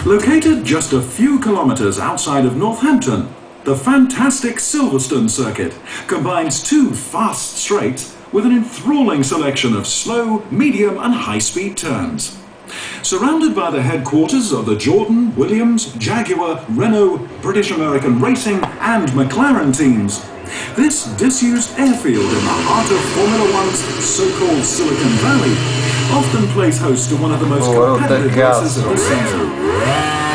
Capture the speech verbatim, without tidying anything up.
Located just a few kilometers outside of Northampton, the fantastic Silverstone circuit combines two fast straights with an enthralling selection of slow, medium and high-speed turns. Surrounded by the headquarters of the Jordan, Williams, Jaguar, Renault, British American Racing and McLaren teams, this disused airfield in the heart of Formula One's so-called Silicon Valley often plays host to one of the most competitive races of the season.